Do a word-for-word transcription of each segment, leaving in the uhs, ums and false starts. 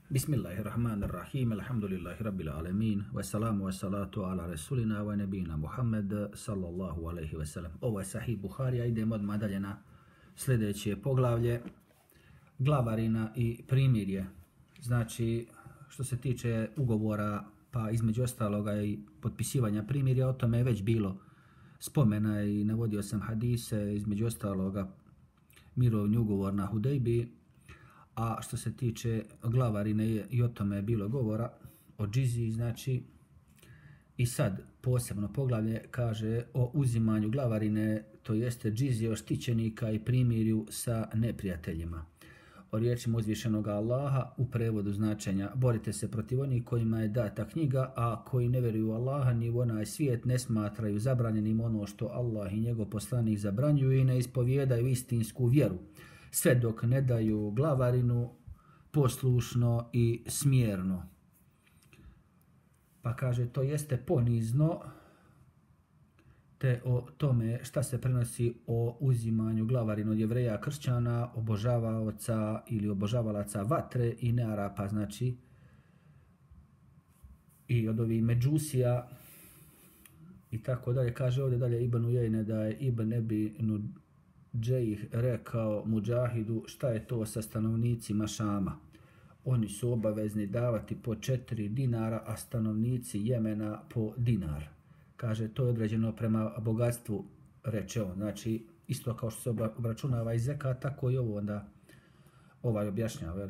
Bismillahirrahmanirrahim, alhamdulillahi rabbil alamin, wassalamu wassalatu ala rasulina wa nabina Muhammed sallallahu alaihi wasallam. Ovo je Sahih Buharija, idemo odmah dalje na sljedeće poglavlje, glavarina i primirje. Znači, što se tiče ugovora, pa između ostaloga i potpisivanja primirja, o tome je već bilo spomena i navodio sam hadise, između ostaloga mirovni ugovor na Hudejbi. A što se tiče glavarine, i o tome je bilo govora, o džiziji, znači, i sad posebno poglavlje kaže o uzimanju glavarine, to jeste džizije štićenika i primirju sa neprijateljima. O riječima uzvišenog Allaha, u prevodu značenja: borite se protiv onih kojima je data knjiga, a koji ne vjeruju Allaha ni u onaj svijet, ne smatraju zabranjenim ono što Allah i njegov poslanik zabranjuju i ne ispovijedaju istinsku vjeru, sve dok ne daju glavarinu poslušno i smjerno. Pa kaže, to jeste ponizno, te o tome šta se prenosi o uzimanju glavarinu od Jevreja, kršćana, obožavaoca ili obožavalaca vatre i nearapa, znači, i od ovih međusija i tako dalje. Kaže ovdje dalje Ibn Ujejne da je Ibn Ebi Džejih rekao Mudžahidu, šta je to sa stanovnicima Šama? Oni su obavezni davati po četiri dinara, a stanovnici Jemena po dinar. Kaže, to je određeno prema bogatstvu, reče on. Znači, isto kao što se obračunava i zekat, tako i ovo onda ovaj objašnjava.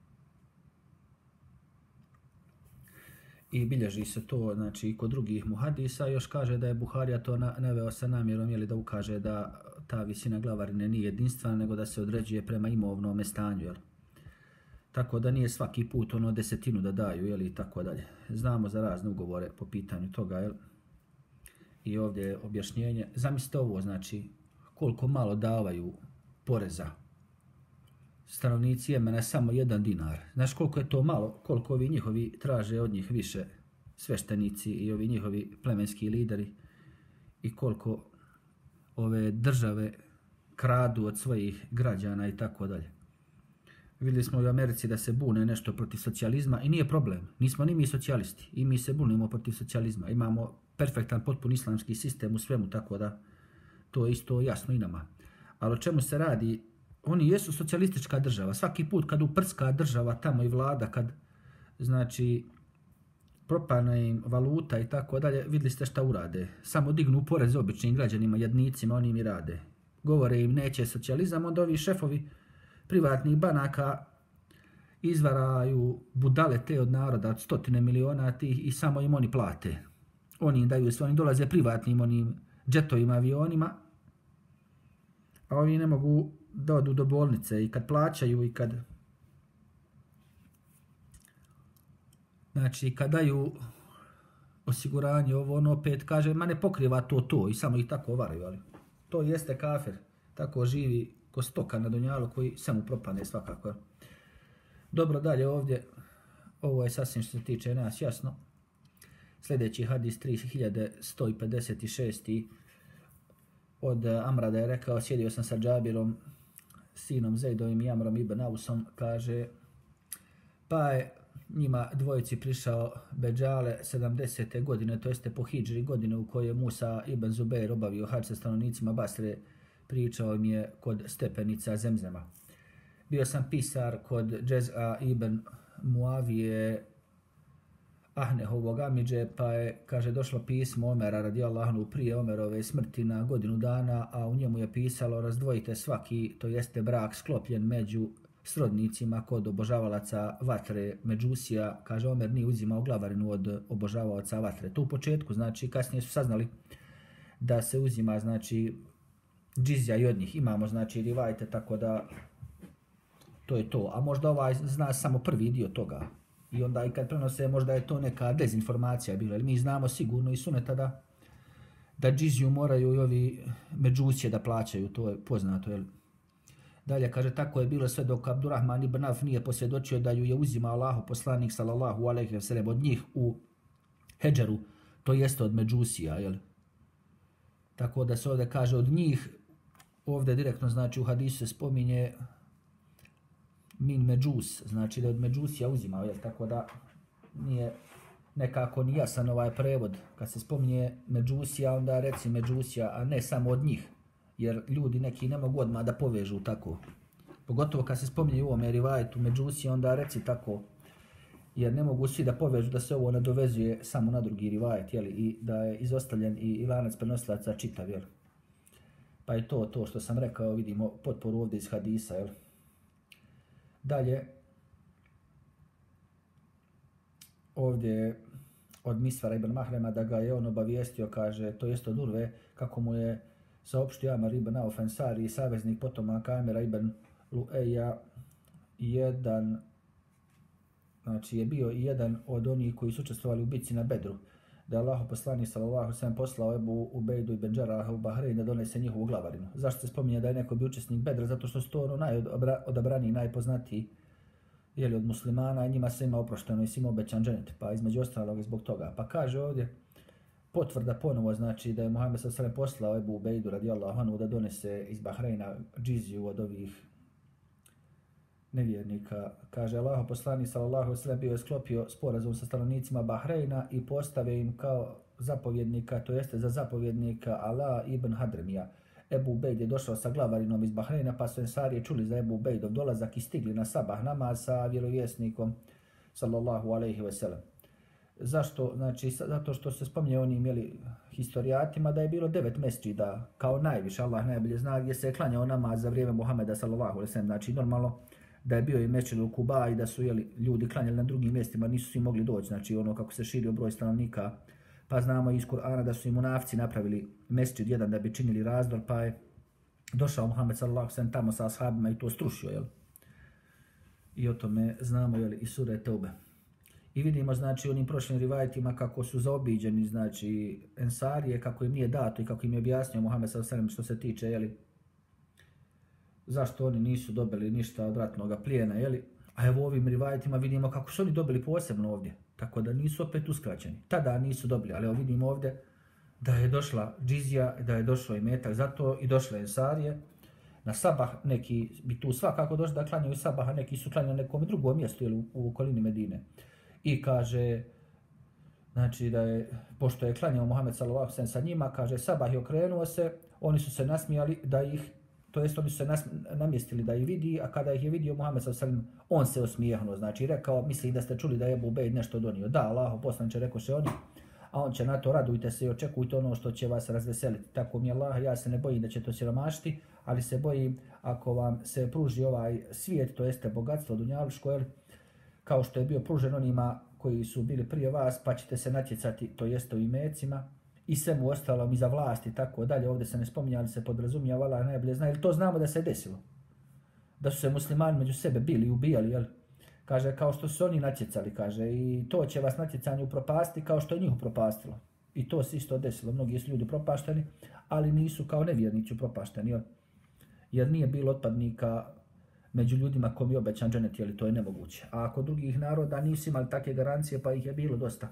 I bilježi se to, znači, i kod drugih muhadisa. Još kaže da je Buharija to naveo sa namjerom, jeli, da ukaže da ta visina glavarine nije jedinstvena, nego da se određuje prema imovnom stanju, jel? Tako da nije svaki put ono desetinu da daju, jel, i tako dalje. Znamo za razne ugovore po pitanju toga, jel? I ovdje je objašnjenje. Zamislite ovo, znači, koliko malo davaju poreza stanovnici Jemena, samo jedan dinar. Znaš koliko je to malo, koliko ovi njihovi traže od njih više, sveštenici i ovi njihovi plemenski lideri, i koliko ove države kradu od svojih građana i tako dalje. Vidjeli smo u Americi da se bune nešto protiv socijalizma i nije problem. Nismo ni mi socijalisti i mi se bunimo protiv socijalizma. Imamo perfektan, potpun islamski sistem u svemu, tako da to je isto jasno i nama. Ali o čemu se radi? Oni jesu socijalistička država. Svaki put kad uprska država tamo i vlada, kad, znači, propane im valuta i tako dalje, vidjeli ste šta urade. Samo dignu porez običnim građanima, jadnicima, oni im i rade. Govore im neće socijalizam, onda ovi šefovi privatnih banaka izvaraju budale te od naroda, od stotine miliona tih, i samo im oni plate. Oni im daju sve, oni dolaze privatnim onim džetovima, avionima, a ovi ne mogu da odu do bolnice i kad plaćaju i kad, znači, kad daju osiguranje, ovo ono, opet kaže, ma ne pokriva to to, i samo ih tako varaju, ali to jeste kafir, tako živi ko stoka na dunjalu koji samo propane svakako. Dobro, dalje ovdje, ovo je sasvim što se tiče nas jasno. Sljedeći hadis tri hiljade sto pedeset šest. Od Amra da je rekao, sjedio sam sa Džabirom, sinom Zejdovim i Amrom ibn Ausom, kaže, pa je njima dvojici prišao Beđale sedamdesete godine, to jeste po hidžri godine u kojoj Musa ibn Zubeir obavio hadž sa stanovnicima Basre, pričao im je kod stepenica Zemzema. Bio sam pisar kod Džez'a ibn Muavije Ahnehovog amidže, pa je, kaže, došlo pismo Omera radijallahu anhu prije Omerove smrti na godinu dana, a u njemu je pisalo razdvojite svaki, to jeste brak sklopljen među srodnicima kod obožavalaca vatre, međusija. Kaže, Omer nije uzimao glavarinu od obožavalaca vatre. To u početku, znači, kasnije su saznali da se uzima, znači, džizija i od njih. Imamo, znači, rivajte, tako da to je to. A možda ovaj zna samo prvi dio toga. I onda i kad prenose, možda je to neka dezinformacija bila. Mi znamo sigurno i suneta da, da džiziju moraju i ovi međusije da plaćaju. To je poznato, jel? Dalje kaže, tako je bilo sve dok Abdurrahman ibn Auf nije posvjedočio da ju je uzimao Allahu poslanik sallallahu alejhi ve sellem od njih u Hedžeru, to jeste od međusija, jel? Tako da se ovdje kaže od njih, ovdje direktno, znači, u hadisu se spominje min međus, znači da je od međusija uzimao, jel, tako da nije nekako ni jasan ovaj prevod. Kad se spominje međusija, onda reci međusija, a ne samo od njih, jer ljudi neki ne mogu odmah da povežu tako. Pogotovo kad se spominje u ovome rivajetu međusija, onda reci tako, jer ne mogu svi da povežu da se ovo nadovezuje samo na drugi rivajet, jel, i da je izostavljen i, i lanac prenosilaca čitav, jel. Pa je to to što sam rekao, vidimo potporu ovdje iz hadisa, jel. Dalje, ovdje od Misvara ibn Mahrema da ga je on obavijestio, kaže, to jest od Urve, kako mu je saopštio Amar ibn Auf Ensari, saveznik potomaka Amira ibn Lueja, jedan, znači je bio i jedan od onih koji su učestvovali u bitci na Bedru, da je Allahov poslanik sallallahu alejhi ve sellem poslao Ebu Ubejdu ibn Džaraha u Bahrein da donese njihovu glavarinu. Zašto se spominje da je neko bio učesnik Bedra? Zato što su to ono najodabraniji, najpoznatiji, jeli, od muslimana, i njima se ima oprošteno i svima obećan dženet, pa između ostalog i zbog toga. Pa kaže ovdje potvrda ponovo, znači da je Muhammed sallallahu alejhi ve sellem poslao Ebu Ubejdu radijallahu anhu da donese iz Bahreina džiziju od ovih nevjernika. Kaže, Allahov poslanik sallallahu alejhi ve sellem bio je sklopio sporazum sa stanovnicima Bahreina i postavio im kao zapovjednika, to jeste za zapovjednika Ala ibn Hadremija. Ebu Ubejd je došao sa glavarinom iz Bahreina, pa su Ensarije čuli za Ebu Ubejdov dolazak i stigli na sabah namaz sa vjerovjesnikom sallallahu alejhi ve sellem. Zašto? Znači, zato što se spominje onim, jeli, historijatima da je bilo devet mesdžida, kao najviše, Allah najbolje zna, gdje se je klanjao namaz za vrijeme Muhameda sallallahu alejhi ve sellem. Znači, normalno da je bio i mesdžid u Kuba i da su, jeli, ljudi klanjali na drugim mjestima, nisu svi mogli doći. Znači, ono kako se širio broj stanovnika, pa znamo iz Kur'ana da su i munafci napravili mesdžid jedan da bi činili razdor, pa je došao Muhammed sallallahu alejhi ve sellem tamo sa ashabima i to strušio, jel? I o tome znamo, jel, i sure Teube. I vidimo, znači, onim prošlim rivajetima kako su zaobiđeni, znači, Ensarije, kako im nije dato i kako im je objasnio Muhammed sallallahu alejhi ve sellem što se tiče, jeli, zašto oni nisu dobili ništa od ratnog plijena, jeli? A evo ovim rivajetima vidimo kako su oni dobili posebno ovdje, tako da nisu opet uskraćeni. Tada nisu dobili, ali evo vidimo ovdje da je došla džizija, da je došlo i metak, zato i došle Ensarije. Na sabah neki bi tu svakako došli da klanjaju sabah, a neki su klanjali na nekom drugom mjestu, jeli, u okolini Medine. I kaže, znači da je, pošto je klanjao Muhammed sallallahu alejhi ve sellem sa njima, kaže, sabah je okrenuo se, oni su se nasmijali da ih, to jest oni su se nas, namjestili da ih vidi, a kada ih je vidio Muhammed sallallahu alejhi ve sellem, on se osmijehnuo, znači rekao, mislim da ste čuli da je Ebu Ubejd nešto donio. Da, Allahov poslaniče, rekoše oni, a on će na to, radujte se i očekujte ono što će vas razveseliti. Tako mi je Allah, ja se ne bojim da će to siromašiti, ali se bojim ako vam se pruži ovaj svijet, to jeste bogatstvo dunjaluško, kao što je bio pružen onima koji su bili prije vas, pa ćete se natjecati, to jeste u imecima, i svemu ostalom, i za vlast i tako dalje. Ovdje se ne spominja, ali se podrazumija, Allah najbolje zna, jer to znamo da se desilo. Da su se muslimani među sebe bili i ubijali, jel? Kaže, kao što su oni natjecali, kaže, i to će vas natjecanje upropasti kao što je njih upropastilo. I to se isto desilo. Mnogi su ljudi propašteni, ali nisu kao nevjernici upropašteni, jel? Jer nije bilo otpadnika među ljudima kom je obećan dženet, jel, to je nemoguće. A ako drugih naroda nisu imali takve garancije, pa ih je bilo dosta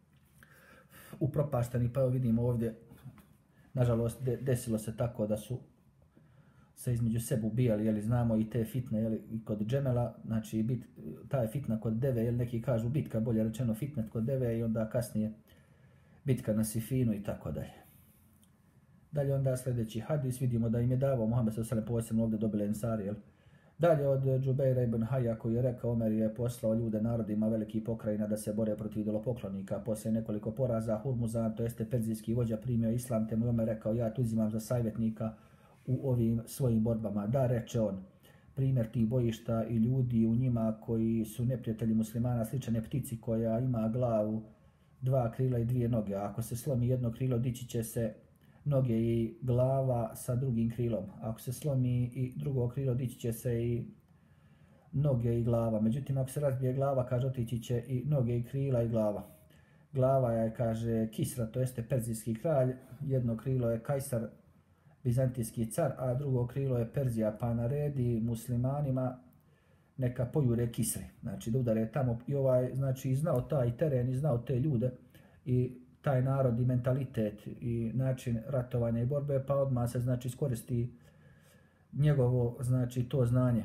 upropašteni, pa evo vidimo ovdje, nažalost, de, desilo se tako da su se između sebe ubijali, jel, znamo i te fitne, jel, i kod Džemela, znači bit, ta je fitna kod Deve, jel, neki kažu bitka, bolje rečeno fitnet kod Deve, i onda kasnije bitka na Sifinu i tako dalje. Dalje onda sljedeći hadis, vidimo da im je davao Muhammed sallallahu alejhi ve sellem posebno ovdje dobili Ensari, jel. Dalje od Džubeira ibn Haja koji je rekao, Omer je poslao ljude narodima velikih pokrajina da se bore protiv idolopoklonika. Poslije nekoliko poraza Hurmuzan, to jeste perzijski vođa, primio islam, te mu Omer rekao, ja tu uzimam za savjetnika u ovim svojim borbama. Da, reče on, primjer tih bojišta i ljudi u njima koji su neprijatelji muslimana, sličane ptici koja ima glavu, dva krila i dvije noge. Ako se slomi jedno krilo, dići će se noge i glava sa drugim krilom. Ako se slomi i drugo krilo, dići će se i noge i glava. Međutim, ako se razbije glava, kaže, otići će i noge i krila i glava. Glava je, kaže, Kisra, to jeste perzijski kralj, jedno krilo je Kajsar, bizantijski car, a drugo krilo je Perzija, pa naredi muslimanima neka pojure Kisri. Znači, da udare tamo, i ovaj, znači, znao taj teren i znao te ljude i taj narod i mentalitet i način ratovanja i borbe, pa odmah se, znači, iskoristi njegovo, znači, to znanje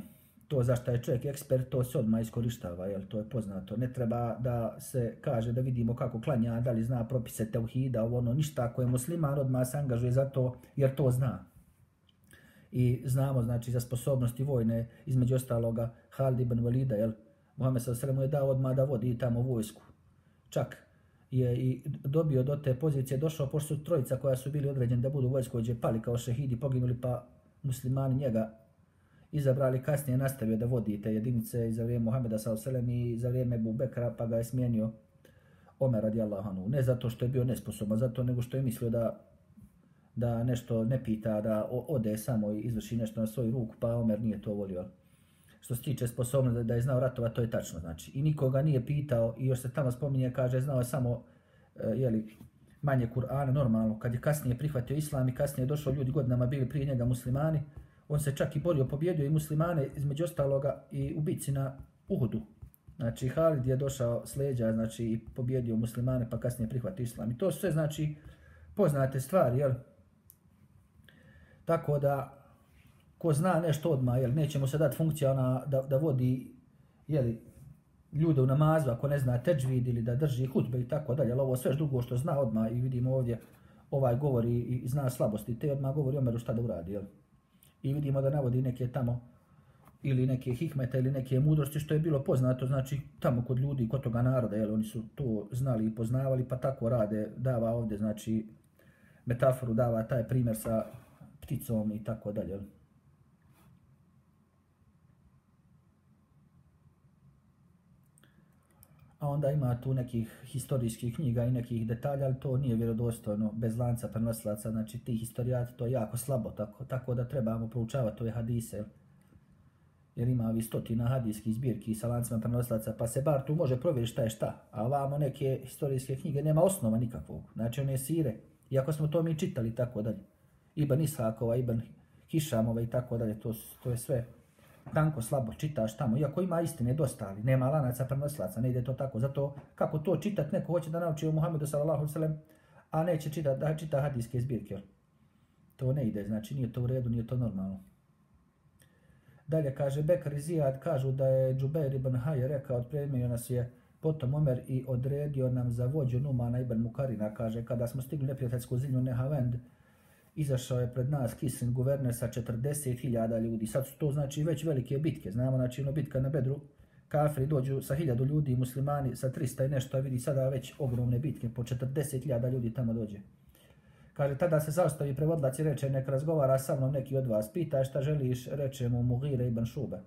To zašto je čovjek ekspert, to se odmah iskorištava, jel, to je poznato. Ne treba da se kaže da vidimo kako klanja, da li zna propise tevhida, ono, ništa. Ako je musliman, odmah se angažuje za to, jer to zna. I znamo, znači, za sposobnosti vojne, između ostaloga, Halid ibn Walida, jel, Muhammed sallallahu alejhi ve sellem je dao odmah da vodi tamo vojsku. Čak je i dobio do te pozicije, došao, pošto su trojica koja su bili određeni da budu vojskovođe, pali kao šehidi, poginuli, pa muslimani njega izabrali, kasnije nastavio da vodi te jedinice i za vrijeme Muhameda sallallahu alejhi ve sellem i za vrijeme Ebu Bekra, pa ga je smijenio Omer radijallahu anhu. Ne zato što je bio nesposoban, zato nego što je mislio da da nešto ne pita, da ode samo i izvrši nešto na svoju ruku, pa Omer nije to volio. Što se tiče sposobnosti da je znao ratova, to je tačno, znači. I nikoga nije pitao, i još se tamo spominje, kaže, znao je samo, jeli, manje Kur'ana, normalno. Kad je kasnije prihvatio islam i kasnije došao ljudi godinama, bili prije njega muslimani, on se čak i borio, pobjedio i muslimane, između ostaloga, i u bici na Uhudu. Znači, Halid je došao s leđa, znači, i pobjedio muslimane, pa kasnije prihvatio islam. I to sve, znači, poznate stvari, jel? Tako da, ko zna nešto odmah, jel, nećemo se dati funkcija ona da, da vodi, jeli, ljude u namazu, ako ne zna teđvid ili da drži hutbe i tako dalje, ali ovo sve drugo što zna odmah i vidimo ovdje, ovaj govori i zna slabosti, te odmah govori Omeru šta da uradi, jel. I vidimo da navodi neke tamo, ili neke hikmete ili neke mudrosti, što je bilo poznato, znači, tamo kod ljudi, kod toga naroda, jel, oni su to znali i poznavali, pa tako rade, dava ovdje, znači, metaforu, dava taj primjer sa pticom i tako dalje. A onda ima tu nekih historijskih knjiga i nekih detalja, ali to nije vjerodostojno, bez lanca prenosilaca, znači ti historijati, to je jako slabo, tako, tako da trebamo proučavati ove hadise, jer ima vi stotina hadijskih zbirki sa lancima prenosilaca, pa se bar tu može provjeriti šta je šta, a ovamo neke historijske knjige nema osnova nikakvog, znači one sire, iako smo to mi čitali, tako dalje. Ibn Ishakova, Ibn Hišamova i tako dalje, to, to je sve tanko, slabo, čitaš tamo, iako ima istine dosta, ali nema lanaca prenosilaca, ne ide to tako. Zato kako to čitati, neko hoće da nauči o Muhammedu sallallahu alejhi ve sellem, a neće čitati, da čita hadijske zbirke. To ne ide, znači nije to u redu, nije to normalno. Dalje kaže, Bekr i Zijad kažu da je Džubeir ibn Haje rekao, otpremio nas je potom Omer i odredio nam za vođu Numana ibn Mukarina, kaže, kada smo stigli neprijateljsku zemlju Nehavend, izašao je pred nas Kisrin, guverner sa četrdeset hiljada ljudi. Sad su to znači već velike bitke. Znamo, znači, ono bitka na Bedru, kafiri dođu sa hiljadu ljudi, muslimani sa trista i nešto, a vidi sada već ogromne bitke, po četrdeset hiljada ljudi tamo dođe. Kaže, tada se zaustavi prevodlac i reče, nek razgovara sa mnom neki od vas. Pita šta želiš, reče mu Mugire ibn Šube.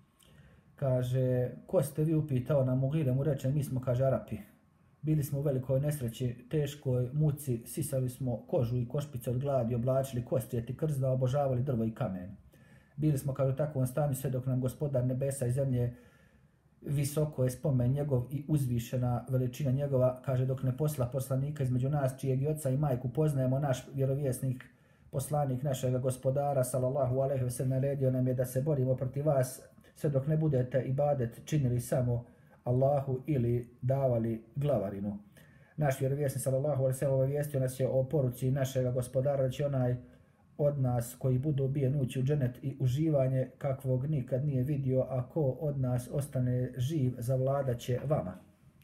Kaže, ko ste vi, upitao na Mugire, mu reče, mi smo, kaže, Arapi. Bili smo u velikoj nesreći, teškoj muci, sisali smo kožu i košpice od gladi, oblačili kostrijeti krzna, obožavali drvo i kamen. Bili smo kao u takvom stanju sve dok nam gospodar nebesa i zemlje visoko je spomen njegov i uzvišena veličina njegova, kaže, dok ne posla poslanika između nas, čijeg i oca i majku poznajemo, naš vjerovjesnik, poslanik našega gospodara, sallallahu alejhi ve sellem, naredio nam je da se borimo protiv vas, sve dok ne budete ibadet činili samo Allahu ili davali glavarinu. Naš vjerovjesnik sallallahu alejhi ve sellem obavijestio nas je o poruci našega gospodara, da će onaj od nas koji budu ubijen ući u dženet i uživanje kakvog nikad nije vidio, a ko od nas ostane živ zavladat će vama.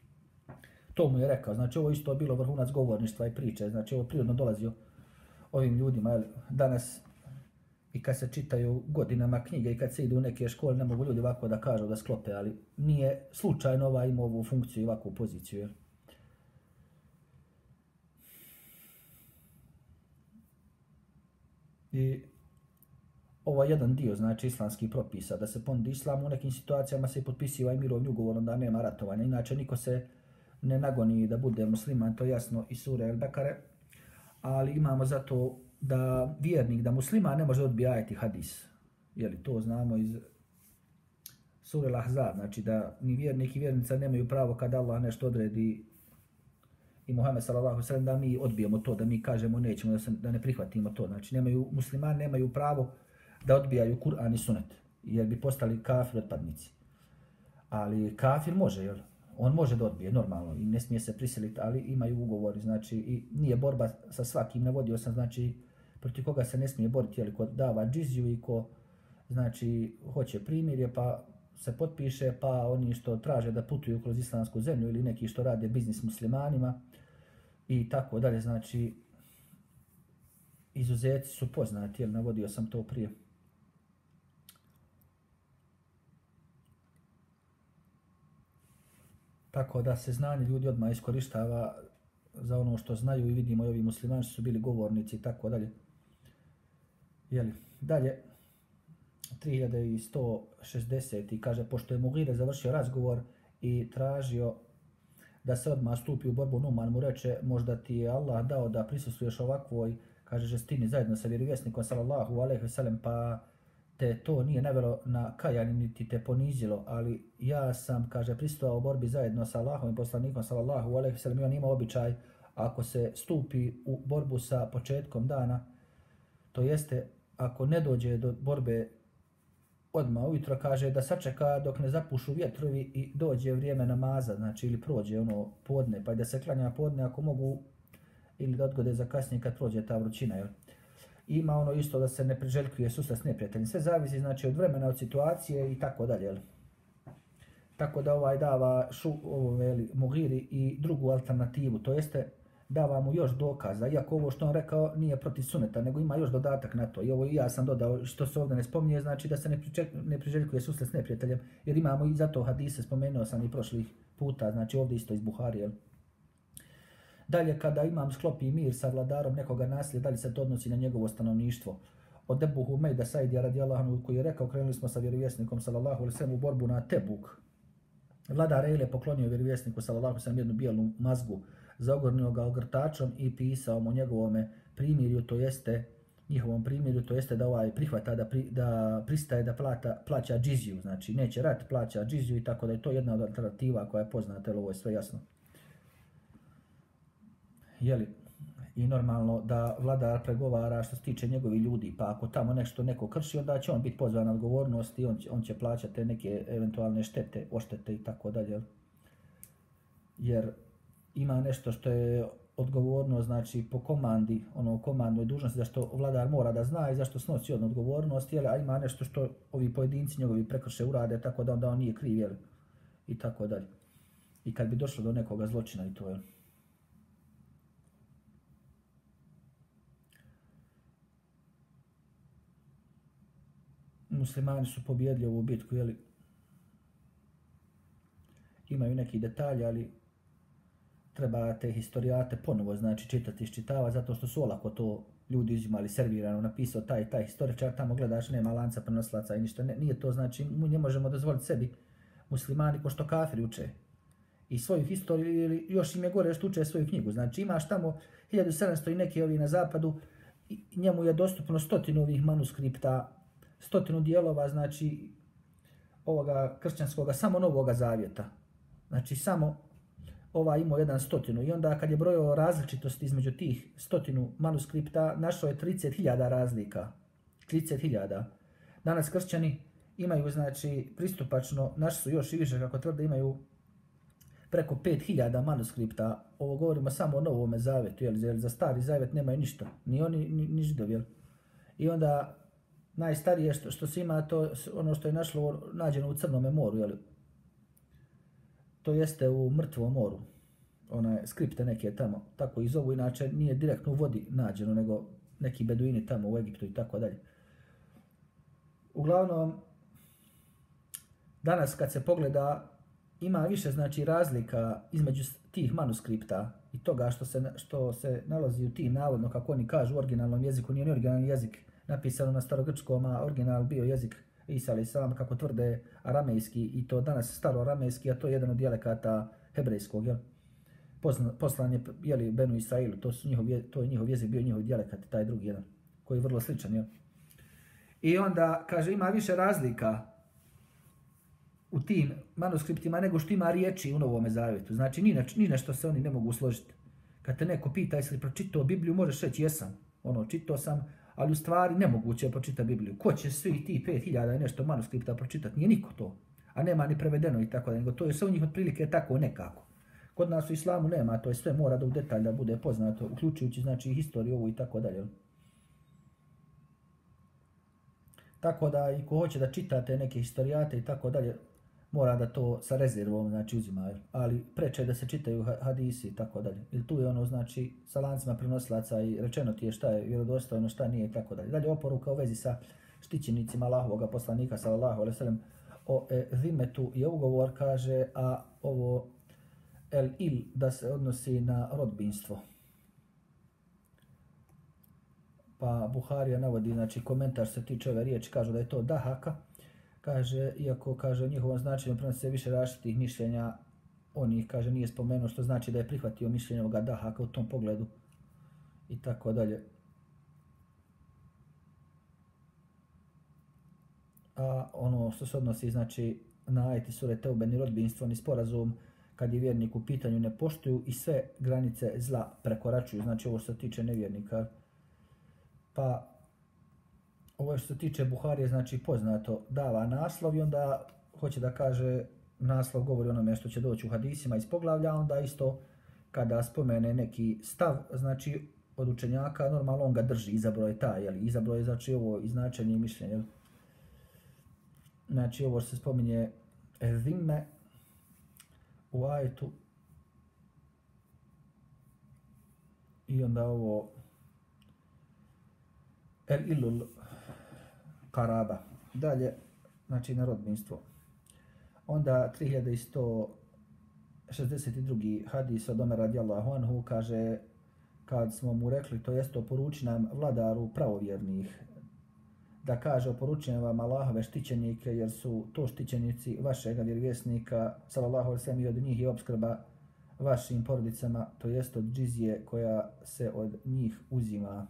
To mu je rekao, znači ovo isto bilo vrhunac govorništva i priče, znači ovo prirodno dolazio ovim ljudima, jel, danas i kad se čitaju godinama knjige i kad se idu u neke škole, ne mogu ljudi ovako da kažu, da sklope, ali nije slučajno ova ima ovu funkciju i ovakvu poziciju. Jel? I ovo je jedan dio, znači, islamskih propisa, da se ponudi islam, u nekim situacijama se potpisiva i mirovni ugovor, onda nema ratovanja, inače niko se ne nagoni da bude musliman, to je jasno iz sure El Bekare, ali imamo zato da vjernik, da musliman ne može odbiti ajet i hadis. Jeli, to znamo iz sure Al-Ahzab, znači da ni vjernik i vjernica nemaju pravo kada Allah nešto odredi i Muhammed sallallahu alejhi ve sellem da mi odbijemo to, da mi kažemo nećemo, da, se, da ne prihvatimo to. Znači nemaju, muslimani nemaju pravo da odbijaju Kur'an i Sunet, jer bi postali kafir otpadnici. Ali kafir može, jel? On može da odbije, normalno, i ne smije se prisiliti, ali imaju ugovori, znači, i nije borba sa svakim, navodio sam, znači, protiv koga se ne smije boriti, jel, ko dava džiziju i ko znači hoće primirje, pa se potpiše, pa oni što traže da putuju kroz islamsku zemlju ili neki što rade biznis muslimanima i tako dalje, znači izuzeci su poznati, jer navodio sam to prije. Tako da se znanje ljudi odmah iskorištava za ono što znaju i vidimo i ovi muslimani su bili govornici i tako dalje. Jeli, dalje, tri hiljade sto šezdeset. I kaže, pošto je Mugire završio razgovor i tražio da se odmah stupi u borbu, Numan mu reče, možda ti je Allah dao da prisustvuješ ovakvoj, kaže, žestini zajedno sa vjerovjesnikom sallallahu alejhi ve sellem, pa te to nije navelo na kajanje niti te ponizilo, ali ja sam, kaže, prisustvovao u borbi zajedno sa Allahovim poslanikom sallallahu alejhi ve sellem i on ima običaj, ako se stupi u borbu sa početkom dana, to jeste ako ne dođe do borbe odmah ujutro, kaže da sačeka dok ne zapušu vjetrovi i dođe vrijeme namaza, znači ili prođe ono podne, pa da se klanja podne ako mogu, ili da odgode za kasnije kad prođe ta vrućina, jel? Ima ono isto da se ne priželjkuje susret s neprijateljem. Sve zavisi znači od vremena, od situacije i tako dalje, jel? Tako da ovaj dava šu, ovo veli, Mugiri i drugu alternativu, to jeste dava mu još dokaza, iako ovo što on rekao nije protiv suneta, nego ima još dodatak na to. I ovo i ja sam dodao što se ovdje ne spominje, znači da se ne, priček, ne priželjkuje susret s neprijateljem, jer imamo i zato hadise, spomenuo sam i prošlih puta, znači ovdje isto iz Buharije. Dalje, kada imam sklopi mir sa vladarom nekoga nasilja, da li se to odnosi na njegovo stanovništvo? Od Ebu Humejda Saidija radijallahu anhu, koji je rekao, krenuli smo sa vjerovjesnikom sallallahu alejhi ve sellem u borbu na Tebuk. Vladar Ejle poklonio vjerovjesniku sallallahu alejhi ve sellem jednu bijelu mazgu, zaogrnio ga ogrtačom i pisao mu njegovome primirju, to jeste njihovom primirju, to jeste da ovaj prihvata, da, pri, da pristaje da plata, plaća džiziju, znači neće rat, plaća džiziju i tako da je to jedna od alternativa koja je poznata, ovo je sve jasno. Jeli, i normalno da vladar pregovara što se tiče njegovi ljudi, pa ako tamo nešto neko krši, onda će on biti pozvan na odgovornost i on će, on će plaćati neke eventualne štete, oštete i tako dalje. Jer ima nešto što je odgovorno, znači po komandi, ono komandnoj dužnosti, zašto vladar mora da zna i zašto snosi on odgovornost, jel, a ima nešto što ovi pojedinci njegovi prekrše urade, tako da onda on nije kriv, jel, i tako dalje. I kad bi došlo do nekoga zločina i to, jel. Muslimani su pobjedili ovu bitku, jeli, imaju neki detalji, ali treba te historijate ponovo, znači čitati, iščitava, zato što su olako to ljudi uzimali servirano, napisao taj, taj historičar, tamo gledaš, nema lanca prenoslaca i ništa, ne, nije to, znači mi ne možemo dozvoliti sebi, muslimani, ko što kafiri uče, i svoju historiju, ili još im je gore što uče svoju knjigu, znači imaš tamo hiljadu sedamsto i neki ovi na zapadu, i njemu je dostupno stotinu ovih manuskripta, stotinu dijelova, znači, ovoga kršćanskoga, samo Novoga Zavjeta. Znači, samo ova imao jedan stotinu. I onda kad je brojao različitosti između tih stotinu manuskripta, našao je trideset hiljada razlika. trideset hiljada. Danas kršćani imaju, znači, pristupačno, naši su još i više, kako tvrde, imaju preko pet hiljada manuskripta. Ovo govorimo samo o Novome Zavjetu, jel? Za Stari Zavjet nemaju ništa. Ni oni, ni, ni židovi, jel? I onda najstarije što, što se ima, to ono što je našlo, nađeno u Crnome moru, jel? To jeste u Mrtvom moru, one skripte neke tamo, tako i zovu, inače nije direktno u vodi nađeno, nego neki beduini tamo u Egiptu i tako dalje. Uglavnom, danas kad se pogleda, ima više, znači, razlika između tih manuskripta i toga što se, što se nalazi u tim, navodno, kako oni kažu, u originalnom jeziku, nije ni originalni jezik napisano na starogrčkom, a original bio jezik Isa alejhi selam, kako tvrde, aramejski, i to danas staro aramejski, a to je jedan od dijalekata hebrejskog, jel? Pozna, poslan je, jeli, Benu Israilu, to, su njihov, to je njihov jezik, bio njihov dijalekat, taj drugi jedan, koji je vrlo sličan, jel? I onda, kaže, ima više razlika u tim manuskriptima nego što ima riječi u Novome Zavjetu. Znači, ni, na, ni nešto se oni ne mogu složiti. Kad te neko pita, jesi li pročitao Bibliju, možeš reći, jesam. Ono, čitao sam, ali u stvari nemoguće je pročitati Bibliju. Ko će svi ti pet hiljada i nešto manuskripta pročitati? Nije niko to. A nema ni prevedeno i tako da. Nego to je sve u njih otprilike tako nekako. Kod nas u islamu nema, to je sve mora da u detalj da bude poznato, uključujući, znači, historiju ovu i tako dalje. Tako da i ko hoće da čitate neke historijate i tako dalje, mora da to sa rezervom znači uzima, ali preče da se čitaju hadisi i tako dalje. Ili tu je ono znači sa lancima prenosilaca i rečeno ti je šta je vjerodostojno, šta nije i tako dalje. Dalje oporuka u vezi sa štićenicima Allahovog poslanika sallallahu alejhi ve sellem o e, zimetu je ugovor, kaže, a ovo el il da se odnosi na rodbinstvo. Pa Buharija navodi, znači komentar se tiče ove riječi, kažu da je to dahaka, kaže, iako kaže njihovom značenju prenosi se više različitih mišljenja, on ih, kaže, nije spomenuo, što znači da je prihvatio mišljenje ovoga dahaka u tom pogledu i tako dalje. A ono što se odnosi, znači, na ajeti sure Teube, ni rodbinstvo, ni sporazum, kad je vjernik u pitanju, ne poštuju i sve granice zla prekoračuju, znači ovo što se tiče nevjernika. Pa ovo što se tiče Buharije, znači poznato, dava naslov i onda hoće da kaže, naslov govori onome što će doći u hadisima iz poglavlja, onda isto kada spomene neki stav, znači od učenjaka, normalno on ga drži, izabro je taj, jel? Izabro je znači ovo i značenje i mišljenje. Jel? Znači ovo se spominje zime u ajetu i onda ovo el ilul karaba. Dalje, znači na rodbinstvo. Onda tri hiljade sto šezdeset drugi hadis od Omera radijallahu anhu kaže, kad smo mu rekli, to jest oporuči nam vladaru pravovjernih, da kaže oporučujem vam Allahove štićenike, jer su to štićenici vašega vjerovjesnika, sallallahu alejhi ve sellem, i od njih je opskrba vašim porodicama, to jest od džizije koja se od njih uzima.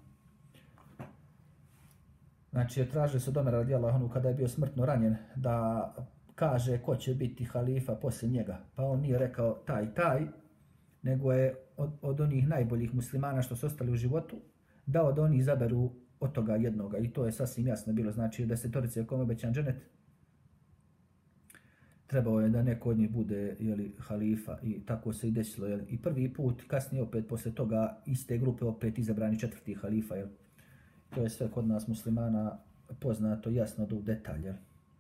Znači, tražili su od Omera radijallahu anhu kada je bio smrtno ranjen da kaže ko će biti halifa poslije njega. Pa on nije rekao taj, taj, nego je od, od onih najboljih muslimana što su ostali u životu, dao da oni izaberu od toga jednoga. I to je sasvim jasno bilo. Znači, desetorice kome obećan dženet, trebao je da neko od njih bude, jeli, halifa, i tako se i desilo. Jeli. I prvi put, kasnije opet posle toga, iste grupe opet izabrani četvrti halifa. Jeli. To je sve kod nas muslimana poznato jasno do detalja.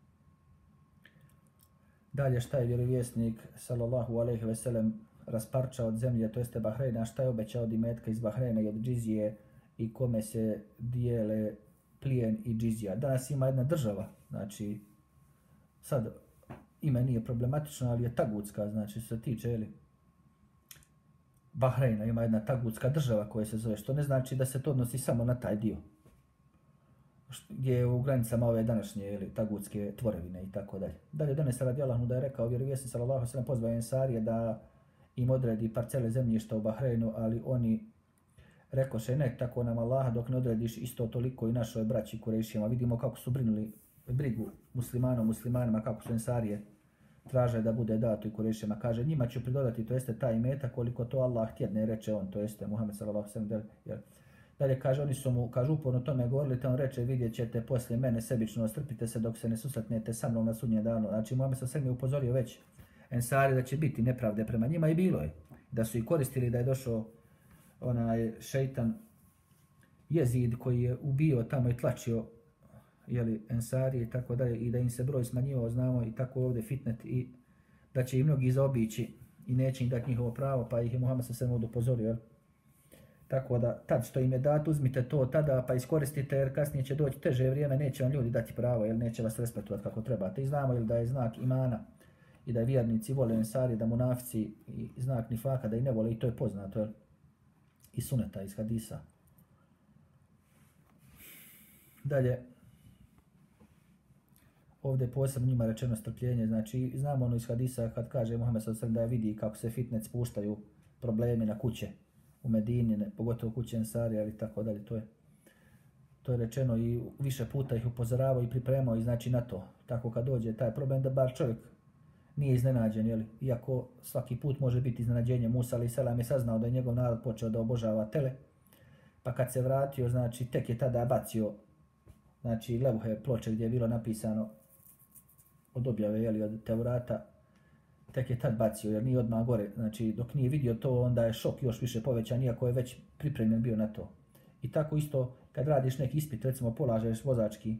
Dalje, šta je vjerovjesnik sallallahu alejhi ve sellem rasparčao od zemlje, to jeste Bahreina, šta je obećao od imetka iz Bahreina i od džizije i kome se dijele plijen i džizija. Danas ima jedna država, znači sad ime nije problematično, ali je tagutska, znači se tiče, jeli, Bahreina, ima jedna tagutska država koja se zove, što ne znači da se to odnosi samo na taj dio, gdje je u granicama ove današnje, jeli, tagutske tvorevine i tako dalje. Dalje donese radijallahu da je rekao vjerovjesnik sallallahu alejhi ve sellem pozvao Ensarije da im odredi parcele zemljišta u Bahreinu, ali oni rekoše ne, tako nam Allaha, dok ne odrediš isto toliko i našoj braći Kurejšima. Vidimo kako su brinuli brigu muslimanom, muslimanima, kako su Ensarije traže da bude dato i Kurejšima. Kaže, njima ću pridodati, to jeste taj imetak koliko to Allah htjedne, reče on, to jeste Muhammed sallallahu alejhi ve sellem. Dalje kaže, oni su mu, kaže, uporno tome govorili, te on reče, vidjet ćete poslije mene sebično, strpite se dok se ne susretnete sa mnom na sudnjem danu. Znači, Muhammed sallallahu alejhi ve sellem je upozorio već Ensari da će biti nepravde prema njima i bilo je. Da su i koristili da je došao onaj šeitan Jezid koji je ubio tamo i tlačio, jeli, Ensari i tako dalje, i da im se broj smanjivao, znamo, i tako ovdje fitnet, i da će i mnogi zaobići i neće im dati njihovo pravo, pa ih je Muhammed sallallahu alejhi ve sellem upozorio, jel? Tako da, tad što im je dat, uzmite to tada pa iskoristite, jer kasnije će doći teže vrijeme, neće vam ljudi dati pravo, jer neće vas respektovati kako trebate. I znamo, jel, da je znak imana i da vjernici vole Ensari, da munafici i znak nifaka da i ne vole, i to je poznato, jel? I suneta iz hadisa. Dalje, ovdje je posebno njima rečeno strpljenje, znači znamo ono iz hadisa kad kaže Muhammed sallallahu alejhi ve sellem da vidi kako se fitnet spuštaju problemi na kuće u Medini, ne, pogotovo kuće Ensarija ili tako dalje, to je to je rečeno i više puta ih upozoravao i pripremao i znači na to. Tako kad dođe taj problem da bar čovjek nije iznenađen, jeli? Iako svaki put može biti iznenađenje. Musa alejhi selam je saznao da je njegov narod počeo da obožava tele, pa kad se vratio, znači tek je tada bacio, znači levhe ploče gdje je bilo napisano od objave, jeli, od Tevrata, tek je tad bacio, jer nije odmah gore, znači dok nije vidio to, onda je šok još više povećan, iako je već pripremljen bio na to. I tako isto kad radiš neki ispit, recimo polažeš vozački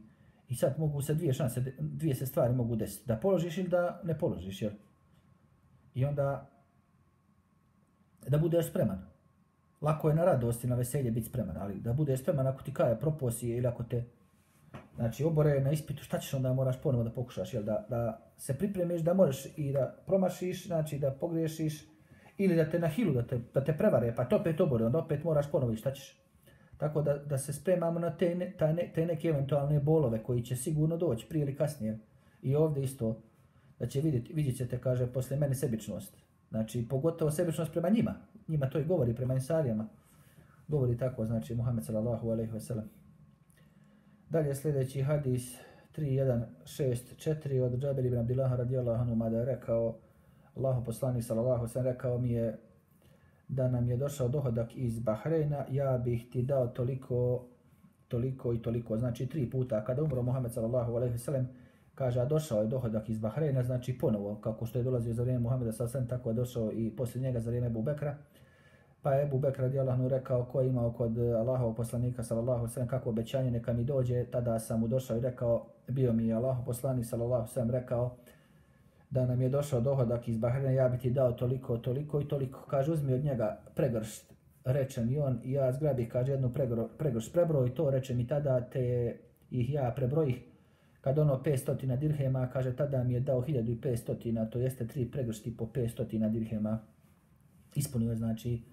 I sad mogu se dvije šanse, dvije se stvari mogu desiti. Da položiš ili da ne položiš, jel? I onda da budeš spreman. Lako je na radost i na veselje biti spreman, ali da budeš spreman ako ti kaje proposije ili ako te znači obore na ispitu, šta ćeš onda moraš ponovo da pokušaš, jel? Da, da se pripremiš da možeš i da promašiš, znači da pogriješiš ili da te na hilu, da te, da te prevare, pa to opet obore, onda opet moraš ponovo i šta ćeš. Tako da, da se spremamo na te, ne, ta ne, te neke eventualne bolove koji će sigurno doći prije ili kasnije. I ovdje isto, da će vidjeti, vidjet ćete, kaže, posle mene sebičnost. Znači, pogotovo sebičnost prema njima. Njima to i govori, prema Ensarijama. Govori tako, znači, Muhammed sallallahu alejhi ve sellem. Dalje sljedeći hadis tri jedan šest četiri od Džabir ibn Abdillaha radijallahu anhu mada je rekao, Allahu poslanik sallallahu alejhi ve sellem rekao mi je da nam je došao dohodak iz Bahreina, ja bih ti dao toliko, toliko i toliko. Znači tri puta. Kada umro Muhammed sallallahu alejhi ve sellem, kaže, a došao je dohodak iz Bahreina, znači ponovo, kako što je dolazio za vrijeme Muhammeda sallallahu alejhi ve sellem, tako je došao i poslije njega za vrijeme Ebu Bekra. Pa je Ebu Bekr radijallahu anhu rekao, ko je imao kod Allahovog poslanika sallallahu alejhi ve sellem kako obećanje neka mi dođe, tada sam mu došao i rekao, bio mi je Allahov poslanik sallallahu alejhi ve sellem rekao da nam je došao dohodak iz Bahreina, ja bi ti dao toliko, toliko i toliko. Kaže, uzmi od njega pregršt, reče mi on, i ja zgrabi, kaže, jednu pregršt, prebroj to, reče mi tada, te ih ja prebrojih. Kad ono petsto dirhema, kaže, tada mi je dao hiljadu petsto, to jeste tri pregršti po petsto dirhema. Ispunio, znači,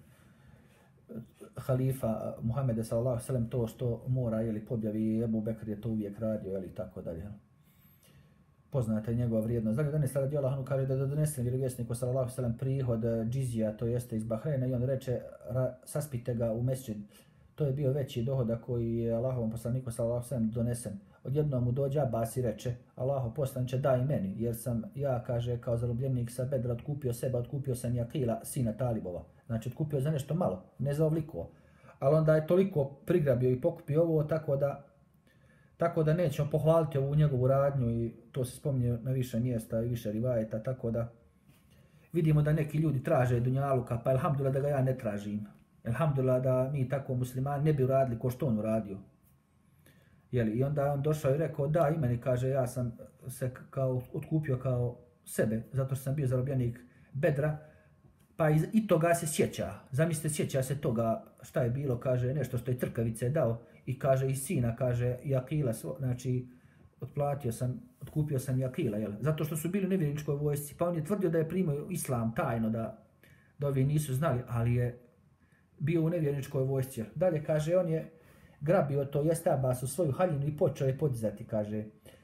halifa Muhammeda sallallahu alejhi ve sellem to što mora, jeli, podjavi, Ebu Bekr je to uvijek radio, jeli, tako dalje. Poznata je njegova vrijednost. Dakle, danas radijallahu anhu kaže da donese vjerovjesniku sallallahu alejhi ve sellem prihod džizija, to jeste iz Bahreina, i on reče, saspite ga u mesdžid. To je bio veći dohodak koji je Allahovom poslaniku sallallahu alejhi ve sellem donesen. Odjednom mu dođe Abbas i reče, Allahov poslaniče, daj meni, jer sam ja, kaže, kao zarobljenik sa Bedra otkupio sebe, otkupio sam Jakila, sina Talibova. Znači, otkupio za nešto malo, ne za ovoliko. Ali onda je toliko prigrabio i pokupio ovo, tako da Tako da nećemo pohvaliti ovu njegovu radnju i to se spominje na više mjesta i više rivajeta, tako da vidimo da neki ljudi traže dunjaluka, pa elhamdulillah da ga ja ne tražim. Elhamdulillah da mi tako muslimani ne bi uradili ko što on uradio. Jeli, i onda on došao i rekao, da, i meni, kaže, ja sam se kao otkupio kao sebe, zato što sam bio zarobljenik Bedra, pa i, i toga se sjeća. Zamislite, sjeća se toga šta je bilo, kaže, nešto što je trkavice dao i kaže, i sina, kaže, Jakila, znači, otplatio sam, otkupio sam Jakila, jel? Zato što su bili u nevjerničkoj vojsci, pa on je tvrdio da je primio islam tajno, da, da ovi nisu znali, ali je bio u nevjerničkoj vojsci. Dalje, kaže, on je grabio to jeste Abbas u svoju haljinu i počeo je podizati, kaže.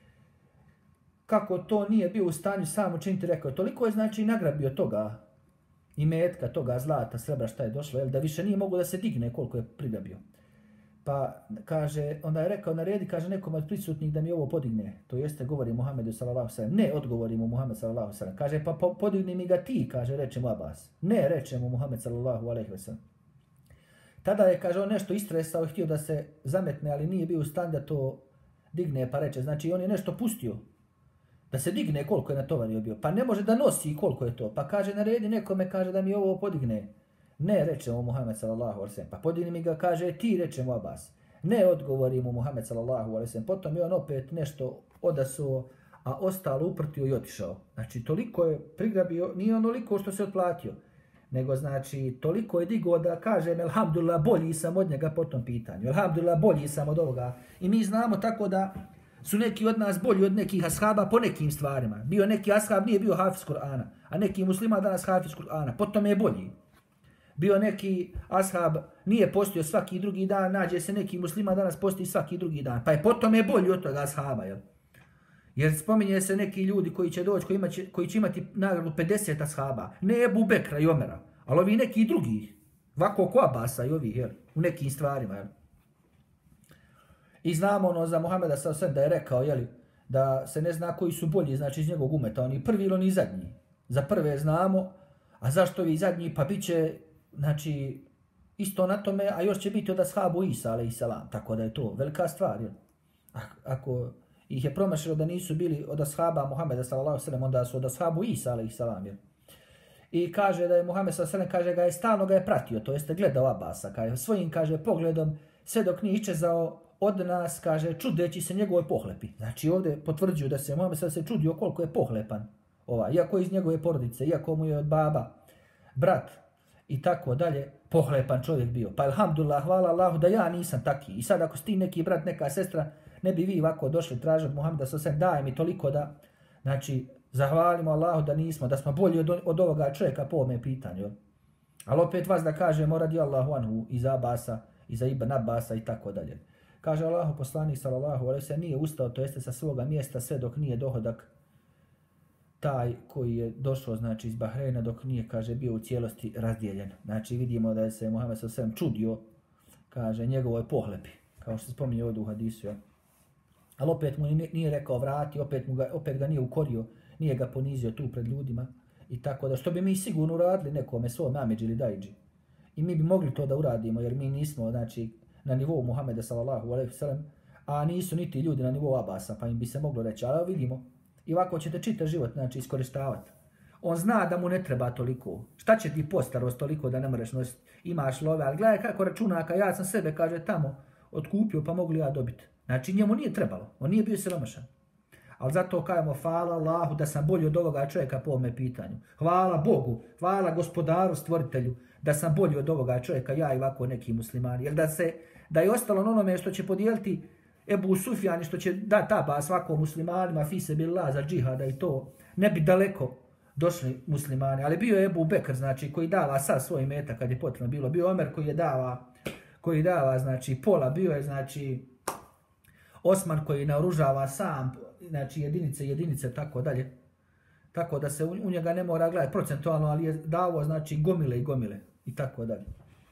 Kako to nije bio u stanju sam učiniti, rekao, toliko je, znači, nagrabio toga, i metka, toga zlata, srebra, šta je došlo, jel, da više nije mogo da se digne koliko je prigrabio. Pa, kaže, onda je rekao, naredi, kaže, nekom od prisutnih da mi ovo podigne. To jeste, govori Muhammedu sallallahu alejhi ve sellem. Ne, odgovori mu Muhammed sallallahu alejhi ve sellem. Kaže, pa po, podigni mi ga ti, kaže, reče mu Abbas. Ne, reče mu Muhammed sallallahu alejhi ve sellem. Tada je, kaže, on nešto istresao i htio da se zametne, ali nije bio u stanju da to digne, pa reče, znači, on je nešto pustio. Da se digne koliko je natovario bio. Pa ne može da nosi koliko je to. Pa kaže, naredi nekome, kaže, da mi ovo podigne. Ne, reče mu Muhammed sallallahu alejhi ve sellem. Pa podigni mi ga, kaže, ti, reče mu Abbas. Ne, odgovori mu Muhammed sallallahu alejhi ve sellem. Potom je on opet nešto odasuo, a ostalo uprtio i otišao. Znači, toliko je prigrabio, nije onoliko što se otplatio, nego, znači, toliko je digao da kažem, elhamdulillah, bolji sam od njega po tom pitanju. Elhamdulillah, bolji sam od ovoga. I mi znamo tako da su neki od nas bolji od nekih ashaba po nekim stvarima. Bio neki ashab, nije bio hafiz Kur'ana, a neki muslima danas hafiz Kur'ana, potom je bolji. Bio neki ashab, nije postio svaki drugi dan, nađe se neki muslima danas posti svaki drugi dan, pa je potom je bolji od toga ashaba, jel? Jer spominje se neki ljudi koji će doći, koji, će, koji će imati nagradu pedeset ashaba, ne Ebu Bekra i Omera, ali ovi neki drugi, ovako ko Abasa i ovi, jel? U nekim stvarima, jel? I znamo ono za Muhameda sallallahu alejhi ve sellem da je rekao, jeli, da se ne zna koji su bolji, znači iz njegovog umeta, oni prvi ili oni zadnji. Za prve znamo, a zašto ovi zadnji, pa bit će, znači, isto na tome, a još će biti od ashabu Isa, alejselam, tako da je to velika stvar, jel? Ako ih je promašilo da nisu bili od ashaba Muhameda sallallahu alejhi ve sellem, onda su od ashabu Isa, alejselam, jel? I kaže da je Muhammed sallallahu alejhi ve sellem, kaže ga je stalno ga je pratio, to jeste gledao Abasa, kaže svojim, kaže, pogledom, sve dok nije iščezao od nas, kaže, čudeći se njegovoj pohlepi. Znači ovdje potvrđuju da se Muhammed se čudio koliko je pohlepan. Ova, iako je iz njegove porodice, iako mu je od baba, brat i tako dalje, pohlepan čovjek bio. Pa alhamdulillah, hvala Allahu da ja nisam taki. I sad ako si ti neki brat, neka sestra, ne bi vi ovako došli tražiti od Muhammeda sallallahu alejhi ve sellem, daj mi toliko da, znači, zahvalimo Allahu da nismo, da smo bolji od, od ovoga čovjeka po ovome pitanju. Ali opet vas da kažemo radijallahu anhu iza Abasa, iza Ibn Abasa i tako dalje. Kaže Allahu poslanik sallallahu alejhi ve sellem nije ustao, to jeste sa svoga mjesta sve dok nije dohodak taj koji je došao, znači, iz Bahreina, dok nije, kaže, bio u cijelosti razdijeljen. Znači vidimo da je se Muhammed sallallahu alejhi ve sellem čudio, kaže, njegovoj pohlepi, kao što se spominje ovdje u hadisu. Ja. Ali opet mu nije rekao vrati, opet, mu ga, opet ga nije ukorio, nije ga ponizio tu pred ljudima. I tako da, što bi mi sigurno uradili nekome svom amidži ili dajđi. I mi bi mogli to da uradimo, jer mi nismo, znači, na nivou Muhammeda sallallahu alejhi ve sellem, a nisu niti ljudi na nivou Abasa, pa im bi se moglo reći. Ali vidimo, i ovako ćete čitav život, znači, iskoristavati. On zna da mu ne treba toliko. Šta će ti postarost toliko da ne možeš nositi? Imaš love, ali gledaj kako računaka, ja sam sebe, kaže, tamo otkupio, pa mogli ja dobiti. Znači, njemu nije trebalo, on nije bio siromašan. Ali zato kajemo, hvala Allahu da sam bolji od ovoga čovjeka po ovome pitanju. Hvala Bogu, hvala gospodaru, stvoritelju, da sam bolji od ovoga čovjeka, ja i ovako neki muslimani. Jer da, se, da je ostalo na onome što će podijeliti Ebu Sufjan, što će dati aba svakom muslimanima, fise billah za džihada i to, ne bi daleko došli muslimani. Ali bio je Ebu Bekr, znači, koji dava sad svoj metak kad je potrebno bilo. Bio Omer koji je dava, koji dava, znači, pola, bio je, znači, Osman koji naoružava sam, znači jedinice, jedinice, tako dalje. Tako da se u, u njega ne mora gledati procentualno, ali je davo, znači, gomile i gomile i tako dalje.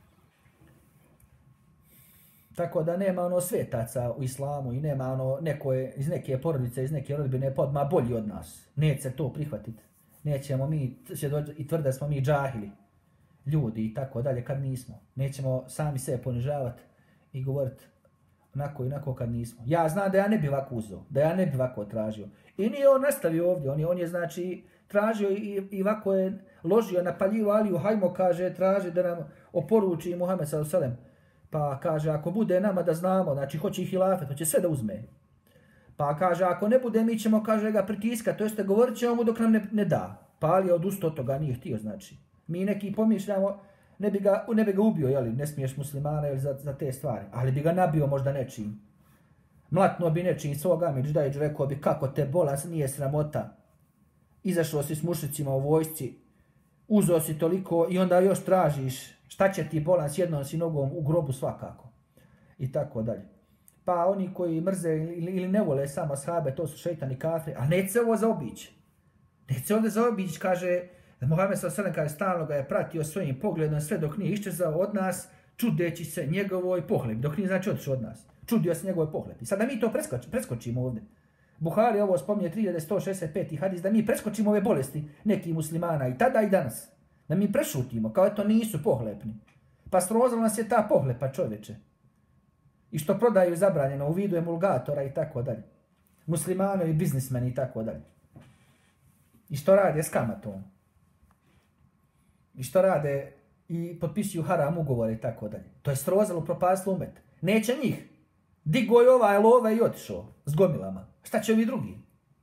Tako da nema ono svetaca u islamu i nema ono neko je, iz neke porodice, iz neke rodbine podma bolji od nas. Neće se to prihvatiti. Nećemo mi i tvrde smo mi džahili, ljudi i tako dalje kad nismo. Nećemo sami sebe ponižavati i govoriti onako i onako kad nismo. Ja znam da ja ne bi ovako uzeo, da ja ne bi ovako tražio. I nije on nastavio ovdje, on je, on je znači tražio i, i ovako je ložio na paljivu Aliju, hajmo, kaže, traži da nam oporuči Muhammed sallallahu alejhi ve sellem. Pa kaže, ako bude nama da znamo, znači hoće i hilafet, hoće sve da uzme. Pa kaže, ako ne bude, mi ćemo, kaže, ga pritiskati, to jeste govorit ćemo mu dok nam ne, ne da. Pa Ali je odustao od toga, nije htio, znači. Mi neki pomišljamo, ne bi ga, ne bi ga ubio, jeli, ne smiješ muslimana jeli, za, za te stvari, ali bi ga nabio možda nečim. Mlatno bi nečim svog amidždajđu, rekao bi, kako te bolan, nije sramota. Izašao si s mušicima u vojsci, uzeo si toliko i onda još tražiš, šta će ti bolan s jednom si nogom u grobu svakako. I tako dalje. Pa oni koji mrze ili, ili ne vole samo ashabe, to su šejtani kafiri, a neće se ovo zaobići. Neće se ovdje zaobići, kaže, Muhammed sallallahu alejhi ve sellem kaže, stalno ga je pratio svojim pogledom sve dok nije iščezao od nas, čudeći se njegovoj pohlepi, dok nije znači otišao od nas. Čudio se njegovoj pohlepi. Sada mi to preskoči, preskočimo ovdje. Buhari ovo spominje tri hiljade sto šezdeset peti hadis, da mi preskočimo ove bolesti nekih muslimana i tada i danas. Da mi prešutimo, kao eto nisu pohlepni. Pa srozala nas je ta pohlepa, čovječe. I što prodaju zabranjeno u vidu emulgatora i tako dalje. Muslimanovi, biznismeni i tako dalje. I što rade s kamatom. I što rade i potpisuju haram ugovore i tako dalje. To je srozalo, propaslo umet. Neće njih. Digo je ovaj love i otišao s gomilama. Šta će ovi drugi?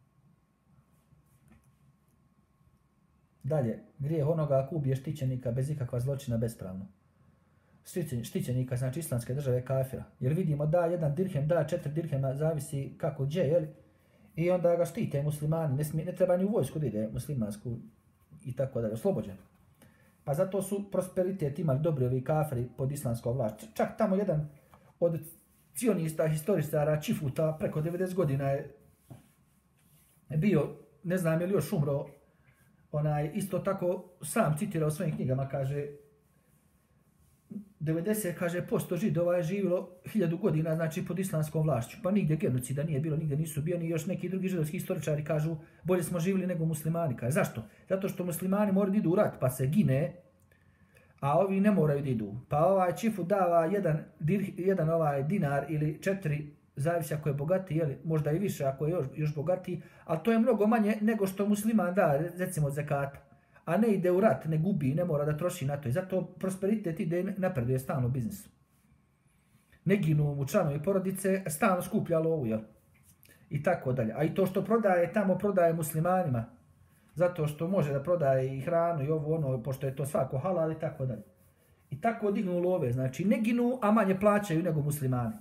Dalje, grijeh onoga ako ubije štićenika bez ikakva zločina bespravno. Štićenika, znači islamske države kafira. Jer vidimo da jedan dirhem, da četiri dirhema, zavisi kako gdje, jel? I onda ga štite muslimani, ne, smije, ne treba ni u vojsku da ide muslimansku i tako dalje, oslobođen. Pa zato su prosperitet imali dobri ovi kafiri pod islamskom vlašću. Čak tamo jedan od cionista, historistara, Čifuta, preko devedeset godina je bio, ne znam je li još umro, onaj, isto tako sam citirao u svojim knjigama, kaže, devedeset kaže, posto židova je živjelo hiljadu godina, znači pod islamskom vlašću. Pa nigdje genocida nije bilo, nigdje nisu bili, još neki drugi židovski historičari kažu, bolje smo živjeli nego muslimani. Kaže, zašto? Zato što muslimani moraju da idu u rat, pa se gine, a ovi ne moraju da idu. Pa ovaj Čifu dava jedan, jedan ovaj dinar ili četiri, zavisi ako je bogati, jeli, možda i više ako je još, još bogati, ali to je mnogo manje nego što musliman da, recimo od zekata. A ne ide u rat, ne gubi, ne mora da troši na to. I zato prosperitet ide napreduje stalno u biznisu. ne ginu mu članovi porodice, stalno skuplja lovu, jel? I tako dalje. A i to što prodaje, tamo prodaje muslimanima, zato što može da prodaje i hranu i ovo ono, pošto je to svako halal i tako dalje. I tako dignu love, znači ne ginu, a manje plaćaju nego muslimani.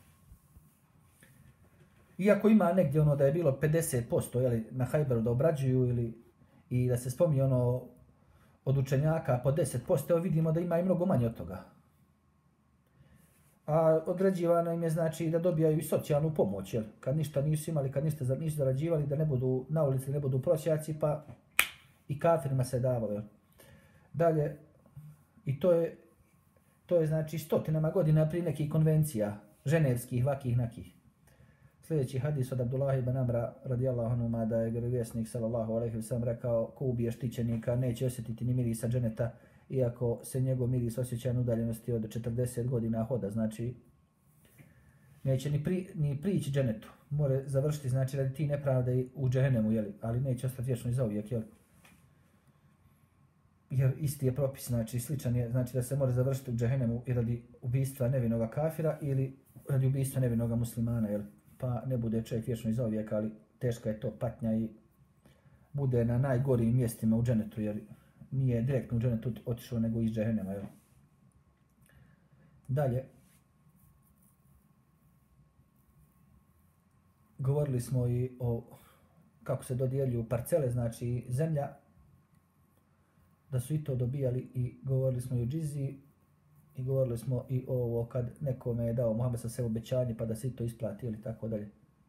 Iako ima negdje ono da je bilo pedeset posto jeli, na Hajberu da obrađuju ili i da se spominje ono od učenjaka po deset posto, evo vidimo da ima i mnogo manje od toga. A određivano im je znači da dobijaju i socijalnu pomoć, jel? Kad ništa nisu imali, kad ništa nisu zarađivali, da ne budu na ulici, ne budu prosjaci, pa i kafirima se davalo, jel? Dalje, i to je, to je znači stotinama godina prije nekih konvencija, ženevskih, vakih, nakih. Sljedeći hadis od Abdullah ibn Amra radijallahu anhuma da je vjerovjesnik sallallahu alejhi ve sellem rekao ko ubije štićenika neće osjetiti ni mirisa dženeta iako se njegov miris osjeća na udaljenosti od četrdeset godina hoda, znači neće ni, pri, ni prići dženetu. More završiti, znači radi ti nepravde u džehennemu, jeli, ali neće ostati vječno i zauvijek, jeli. Jer isti je propis, znači sličan je, znači da se može završiti u džehennemu i radi ubistva nevinoga kafira ili radi ubistva nevinoga muslimana, jeli. Pa ne bude čovjek vječno i zauvijek, ali teška je to patnja i bude na najgorijim mjestima u dženetu, jer nije direktno u dženetu otišao nego iz džehennema, jel? Dalje, govorili smo i o kako se dodjeljuju parcele, znači zemlja, da su i to dobijali i govorili smo i o džiziji i govorili smo i o ovo kad nekome je dao Muhammed sa sve obećanje pa da se i to isplati ili tako dalje.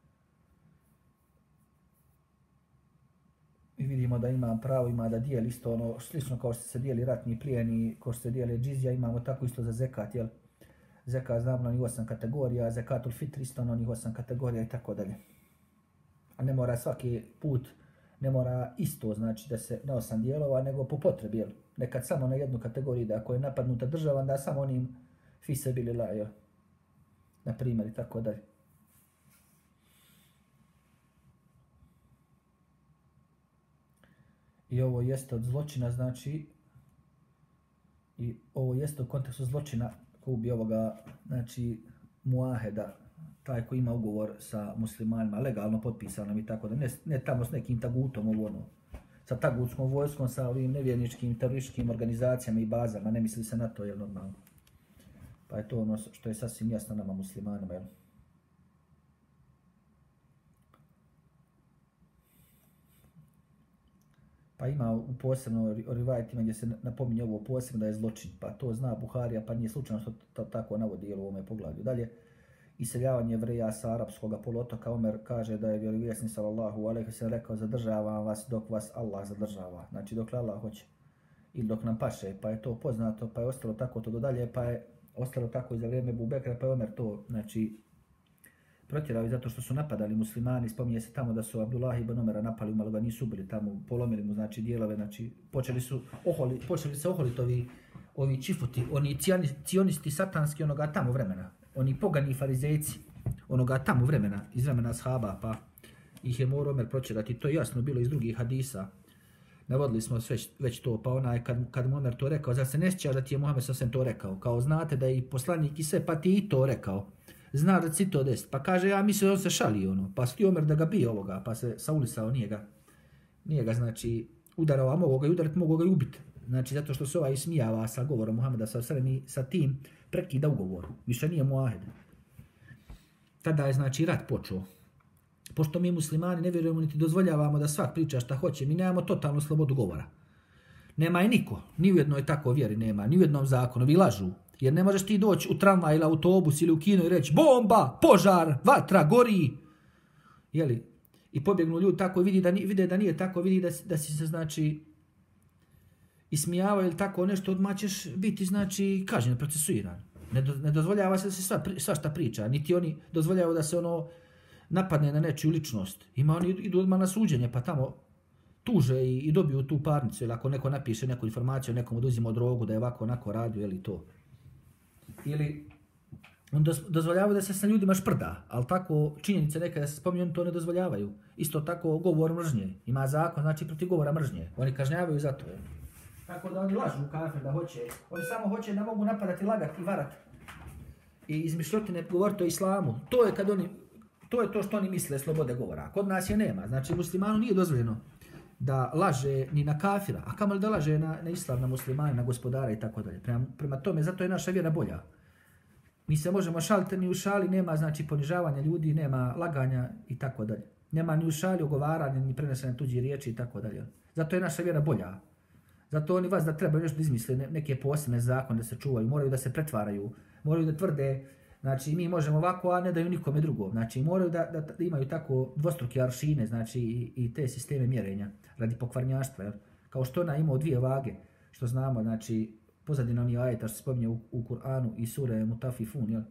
I vidimo da ima pravo, ima da dijeli isto ono, slično kao što se dijeli ratni plijeni, kao što se dijeli džizija, imamo tako isto za zekat, jel? Zekat znamo onih osam kategorija, zekatul fitr isto onih osam kategorija i tako dalje. A ne mora svaki put, ne mora isto znači da se na osam dijelova, nego po potrebi, jel? Nekad samo na jednu kategoriju, da ako je napadnuta država, da samo onim fisabilillah, jel? Na primjer i tako dalje. I ovo jeste od zločina, znači, i ovo jeste u kontekstu zločina ko bi ovoga, znači, muaheda, taj koji ima ugovor sa muslimanima, legalno potpisanom i tako da, ne, ne tamo s nekim tagutom, ovo ono, sa tagutskom vojskom, sa ovim nevjerničkim, terorističkim organizacijama i bazama, ne misli se na to, jel normalno. Pa je to ono što je sasvim jasno nama muslimanima, jel? Pa ima u posebno rivajetima gdje se napominje ovo posebno da je zločin, pa to zna Buharija, pa nije slučajno što to tako navodi u ovome poglavlju. Dalje, iseljavanje Jevreja sa arapskog poluotoka, Omer kaže da je vjerovjesnik sallallahu alejhi ve sellem rekao zadržavam vas dok vas Allah zadržava, znači dok Allah hoće ili dok nam paše, pa je to poznato, pa je ostalo tako to do dalje, pa je ostalo tako i za vrijeme Ebu Bekra, pa je Omer to, znači, protjerali zato što su napadali muslimani, spominje se tamo da su Abdullah ibn Omera napali, malo ga nisu ubili tamo, polomili mu znači dijelove, znači počeli su oholi, počeli se oholiti ovi, ovi čifuti, oni cionisti satanski onoga tamo vremena, oni pogani farizejci onoga tamo vremena, iz vremena ashaba, pa ih je morao Omer protjerati, to je jasno bilo iz drugih hadisa. Navodili smo već, već to, pa onaj kad, kad mu Omer to rekao, zar se ne sjećaš da ti je Muhammed sasvim to rekao, kao znate da je i poslanik i sve, pa ti i to rekao. Zna da si to desiti. Pa kaže, ja mislim on se šali ono. Pa sti Omer da ga bije ovoga, pa se saulisao, nije ga, nije ga znači udarao, a mogo ga i udariti, mogo ga i ubiti. Znači zato što se ovaj ismijava sa govorom Muhameda sa sredem i sa tim prekida ugovor. Više nije muahed. Tada je znači rat počeo. Pošto mi muslimani ne vjerujemo niti dozvoljavamo da svak priča šta hoće, mi nemamo totalnu slobodu govora. Nema i niko, ni u jednoj tako vjeri nema, ni u jednom zakonu, vi lažu. Jer ne možeš ti doći u tramvaj ili autobus ili u kino i reći bomba, požar, vatra, gori. Jeli? I pobjegnu ljudi tako i vidi da, vide da nije tako, vidi da, da si se znači ismijavao ili tako nešto, odmah ćeš biti znači kažnjen, procesuiran. Ne, do, ne dozvoljava se da se sva, svašta priča, niti oni dozvoljavaju da se ono napadne na nečiju ličnost. Ima oni idu odmah na suđenje pa tamo tuže i, i dobiju tu parnicu ili ako neko napiše neku informaciju, nekom oduzima drogu da je ovako onako radio ili to. Ili on dozvoljavaju da se sa ljudima šprda, ali tako činjenice nekada da se spominju, oni to ne dozvoljavaju. Isto tako govor mržnje. Ima zakon, znači protiv govora mržnje. Oni kažnjavaju za to. Je. Tako da oni lažu kafir da hoće. Oni samo hoće da mogu napadati, lagati i varati. i izmišljotine govoriti o islamu. To je kad oni, to je to što oni misle slobode govora. Kod nas je nema. Znači muslimanu nije dozvoljeno da laže ni na kafira, a kamoli da laže na, na islam, na muslimane, na gospodara i tako dalje. Prema, prema tome, zato je naša vjera bolja. Mi se možemo šaliti, ni u šali nema znači ponižavanja ljudi, nema laganja i tako dalje. Nema ni u šali ogovaranja, ni prenesene tuđe riječi i tako dalje. Zato je naša vjera bolja. Zato oni vas da trebaju nešto da izmisle neke posebne zakone da se čuvaju, moraju da se pretvaraju, moraju da tvrde, znači mi možemo ovako, a ne daju nikome drugom. Znači moraju da, da, da imaju tako dvostruke aršine, znači i, i te sisteme mjerenja radi pokvarnjaštva. Jel? Kao što ona ima dvije vage, što znamo, znači pozadinom je ajeta što se spominje u, u Kur'anu i sure Mutafifun, jel?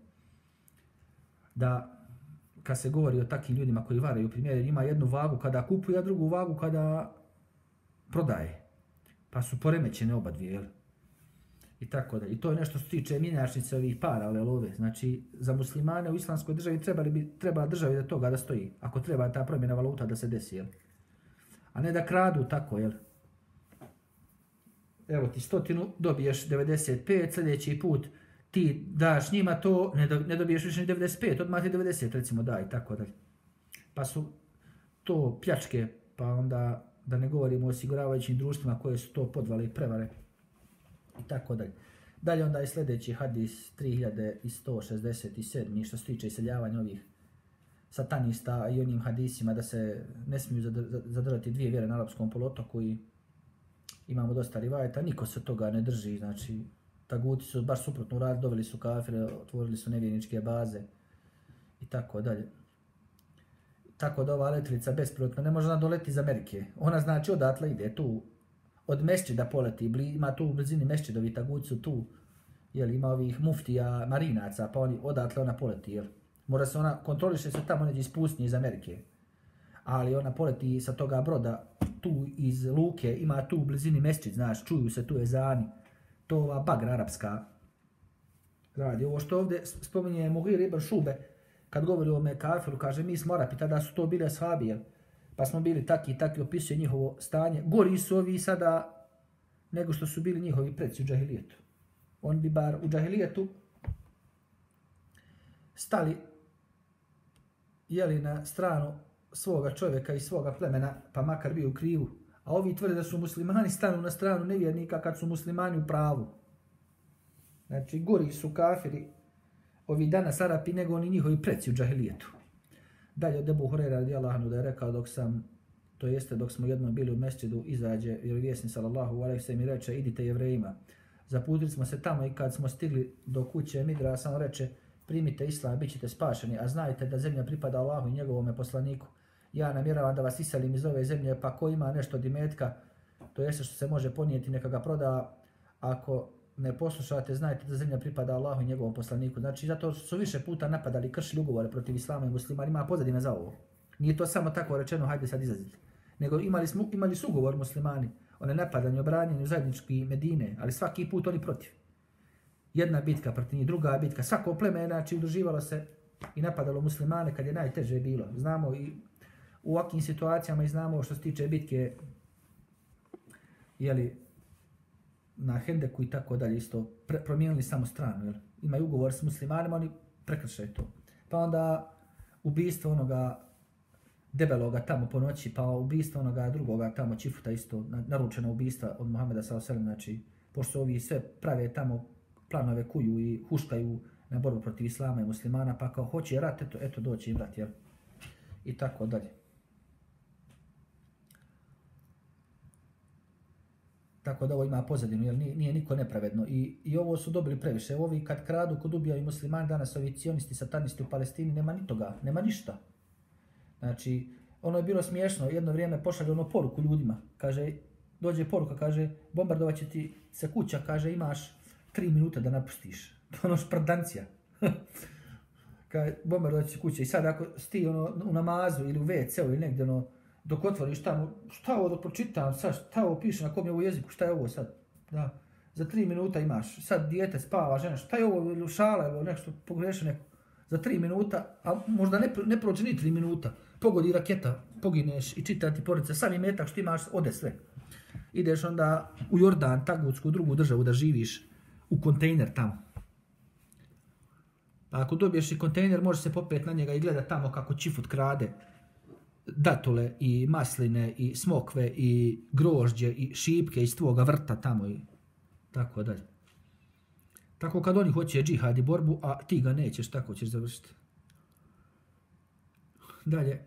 Da kad se govori o takvim ljudima koji varaju, primjer, ima jednu vagu kada kupuje, a drugu vagu kada prodaje. Pa su poremećene oba dvije, jel? I tako da. I to je nešto što se tiče mjenjačnice ovih para, ove love. Znači, za muslimane u islamskoj državi trebali bi, treba državi da toga da stoji. Ako treba ta promjena valuta da se desi, jel? A ne da kradu tako, jel? Evo ti stotinu, dobiješ devedeset pet, sljedeći put ti daš njima to, ne, do, ne dobiješ više ni devedeset pet, odmah ti devedeset recimo daj i tako dalje. Pa su to pljačke, pa onda da ne govorimo o osiguravajućim društvima koje su to podvale i prevare i tako dalje. Dalje onda je sljedeći hadis tri hiljade sto šezdeset sedam što se tiče iseljavanja ovih satanista i onim hadisima da se ne smiju zadržati dvije vjere na arapskom poluotoku i imamo dosta rivajeta, niko se toga ne drži, znači taguti su baš suprotno uradili, doveli su kafire, otvorili su nevjerničke baze i tako dalje. Tako da ova letvica bespilotna ne može doleti iz Amerike. Ona znači odatle ide tu, od Mešćida poleti, ima tu u blizini Mešćidovi taguti su tu, jel, ima ovih muftija, marinaca, pa oni, odatle ona poleti, jel. Mora se ona, kontroliše se tamo neđe iz pustinje iz Amerike. Ali ona poleti sa toga broda tu iz luke, ima tu u blizini Mešćid, znaš, čuju se tu ezani. To ova bagra arapska radi. Ovo što ovdje spominje Mughir ibn Šube, kad govori o ome kafiru, kaže mi smo Arapi, tada su to bili ashabi, jel? Pa smo bili taki i taki, opisuje njihovo stanje. Gori su ovi sada nego što su bili njihovi preci u džahilijetu. On bi bar u džahilijetu stali jeli na stranu svoga čovjeka i svoga plemena, pa makar bio u krivu. A ovi tvrde da su muslimani stanu na stranu nevjernika kad su muslimani u pravu. Znači, gori su kafiri ovi danas Arapi nego oni njihovi preci u džahilijetu. Dalje od Ebu Hurajra radijallahu anhu da je rekao dok sam, to jeste dok smo jednom bili u mesčidu, izađe vjerovjesnik sallallahu alejhi ve sellem i reče idite Jevrejima. Zaputili smo se tamo i kad smo stigli do kuće Midrasa, on reče primite islam, bit ćete spašeni, a znajte da zemlja pripada Allahu i njegovome poslaniku. Ja namjeravam da vas iselim iz ove zemlje, pa ko ima nešto od imetka, to jeste što se može ponijeti, neka ga proda. Ako ne poslušate, znajte da zemlja pripada Allahu i njegovom poslaniku. Znači, zato su više puta napadali, kršili ugovore protiv islama i muslimana, ima pozadina za ovo. Nije to samo tako rečeno, hajde sad izaziti. Nego imali, smo, imali su ugovor muslimani o nenapadanju, obranjenju zajednički Medine, ali svaki put oni protiv. Jedna bitka protiv njih, druga bitka, svako pleme znači udruživalo se i napadalo muslimane kad je najteže bilo. Znamo i u ovakvim situacijama i znamo što se tiče bitke jeli, na Hendeku i tako dalje isto pre, promijenili samo stranu. Jel? Imaju ugovor s muslimanima, oni prekršaju to. Pa onda ubijstvo onoga debeloga tamo po noći, pa ubijstvo onoga drugoga tamo Čifuta isto, naručena ubijstva od Muhameda sallallahu alejhi ve sellem, znači pošto ovi sve prave tamo planove kuju i huškaju na borbu protiv islama i muslimana, pa kao hoće rat, eto, eto doći im rat, jel? I tako dalje. Tako da ovo ima pozadinu, jer nije, nije niko nepravedno. I, I ovo su dobili previše. Ovi kad kradu, kod ubijaju muslimani, danas ovi cionisti, satanisti u Palestini, nema ni toga, nema ništa. Znači, ono je bilo smiješno, jedno vrijeme pošalje ono poruku ljudima. Kaže, dođe poruka, kaže, bombardovat će ti se kuća, kaže, imaš tri minuta da napustiš. To je ono šprdancija. Kaže, bombardovat će kuća. I sad ako sti ono, u namazu ili u ve ce u ili negdje, ono, dok otvoriš tamo, šta ovo da pročitam, sad, šta ovo piše, na kom je ovo jeziku, šta je ovo sad? Da, za tri minuta imaš, sad dijete spava, žena, šta je ovo, ili šala, ili nešto, pogreši neko. Za tri minuta, a možda ne, ne prođe ni tri minuta, pogodi raketa, pogineš i čita ti porodica, sami metak što imaš, ode sve. Ideš onda u Jordan, Tagutsku, drugu državu da živiš u kontejner tamo. A ako dobiješ i kontejner, može se popet na njega i gleda tamo kako čifut krade datule i masline i smokve i grožđe i šipke iz tvoga vrta tamo i tako dalje. Tako kad oni hoće džihad i borbu, a ti ga nećeš, tako ćeš završiti. Dalje.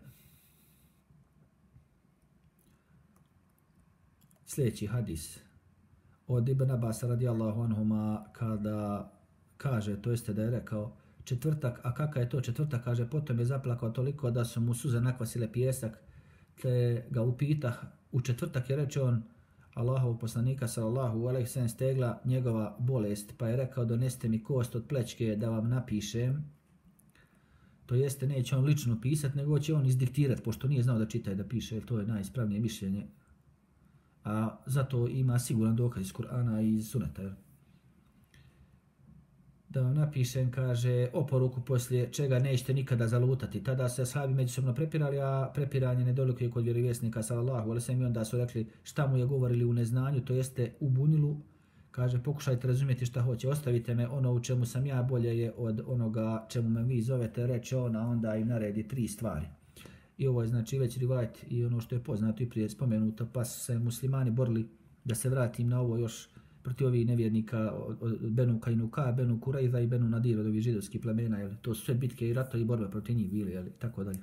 Sljedeći hadis. Od Ibn Abasa radijallahu anhuma kada kaže, to jeste da je rekao, četvrtak, a kakav je to četvrtak, kaže, potom je zaplakao toliko da su mu suze nakvasile pijesak, te ga upitah, u četvrtak je reče on, Allahovog poslanika sallallahu alejhi ve sellem stegla njegova bolest, pa je rekao, doneste mi kost od plećke da vam napišem, to jeste neće on lično pisati, nego će on izdiktirati, pošto nije znao da čita i da piše, jer to je najispravnije mišljenje, a zato ima siguran dokaz iz Kur'ana i iz Suneta. Da vam napišem, kaže, oporuku poslije čega nećete nikada zalutati. Tada se ashabi međusobno prepirali, a prepiranje ne dolikuje kod vjerovjesnika sallallahu alejhi ve sellem i onda su rekli šta mu je govorili u neznanju, to jeste u bunilu. Kaže, pokušajte razumjeti šta hoće, ostavite me, ono u čemu sam ja bolje je od onoga čemu me vi zovete, reče ona, onda im naredi tri stvari. I ovo je znači već rivajet i ono što je poznato i prije spomenuto, pa su se muslimani borili, da se vratim na ovo još, protiv ovih nevjernika Benu Kainuka, Benu Kurejza i Benu Nadir od ovih židovskih plemena, jel? To su sve bitke i ratovi i borbe protiv njih bili, jel? Tako dalje.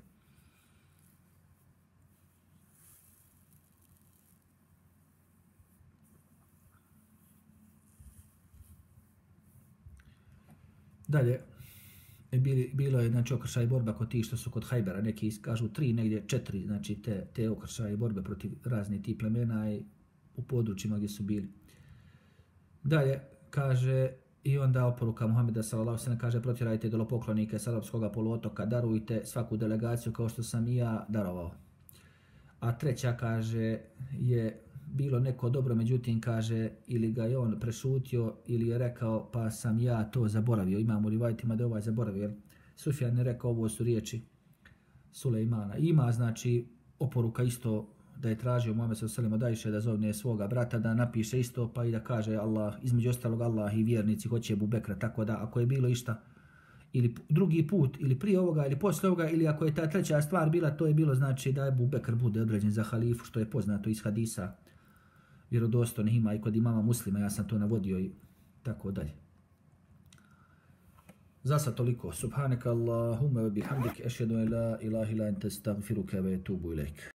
Dalje, bili, bilo je znači okršaj i borba kod tih što su kod Hajbera, neki kažu tri, negdje četiri, znači te, te okršaje i borbe protiv raznih tih plemena i u područjima gdje su bili. Dalje, kaže, i onda oporuka Muhameda sallallahu alejhi ve sellem kaže, protjerajte idolopoklonike s arapskog poluotoka, darujte svaku delegaciju kao što sam i ja darovao. A treća, kaže, je bilo neko dobro, međutim, kaže, ili ga je on prešutio, ili je rekao, pa sam ja to zaboravio. Imamo rivajtima da je ovaj zaboravio, jer Sufjan je rekao, ovo su riječi Sulejmana. Ima, znači, oporuka isto da je tražio Muhammed sallallahu alejhi ve sellem od Ajše da zovne svoga brata, da napiše isto, pa i da kaže Allah, između ostalog Allah i vjernici hoće Ebu Bekra, tako da ako je bilo išta, ili drugi put, ili prije ovoga, ili poslije ovoga, ili ako je ta treća stvar bila, to je bilo znači da Ebu Bekr bude određen za halifu, što je poznato iz hadisa vjerodostojnih ima i kod imama Muslima, ja sam to navodio i tako dalje. Za sad toliko. Subhanaka Allahumma wa bihamdik, ešhedu en la ilaha illa ente, estagfiruke ve etubu ilejk.